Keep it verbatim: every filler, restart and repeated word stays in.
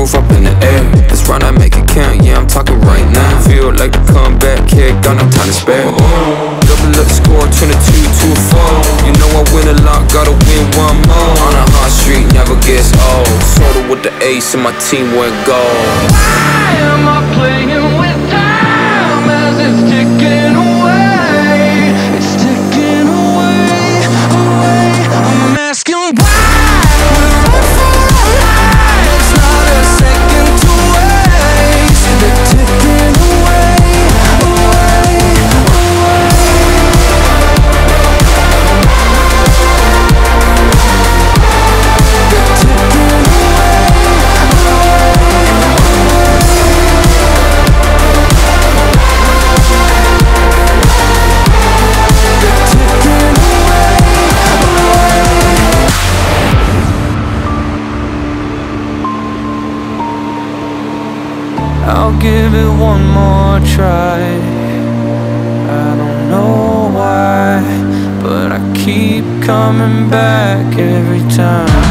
roof up in the air. Let's run, I make it count, yeah, I'm talking right now. Feel like the comeback kid, got no time to spare. Double up the score, twenty-two to four. You know I win a lot, gotta win one more. On a hot street, never gets old. Sorta with the ace and my team went gold. Why am I playing with time as it's ticking away? It's ticking away, away. I'm asking why. I'll give it one more try. I don't know why, but I keep coming back every time.